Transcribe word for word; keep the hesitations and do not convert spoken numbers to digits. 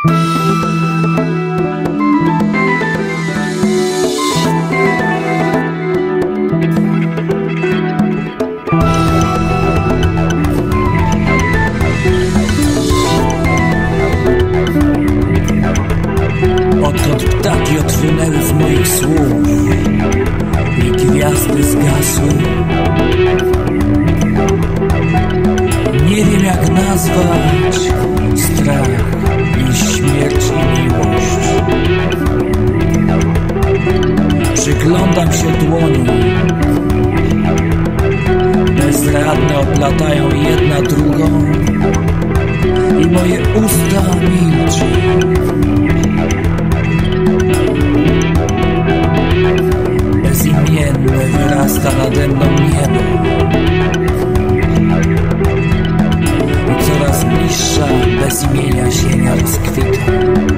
Odkąd ptaki odwinęły z moich słów i gwiazdy zgasły, nie wiem jak nazwać strach i śmierć i miłość. Przyglądam się dłoni, bezradne oplatają jedna drugą i moje usta milczą. Bezimienne wyrasta nade mną niebo i coraz bliższa bez imienia ziemia rozkwita.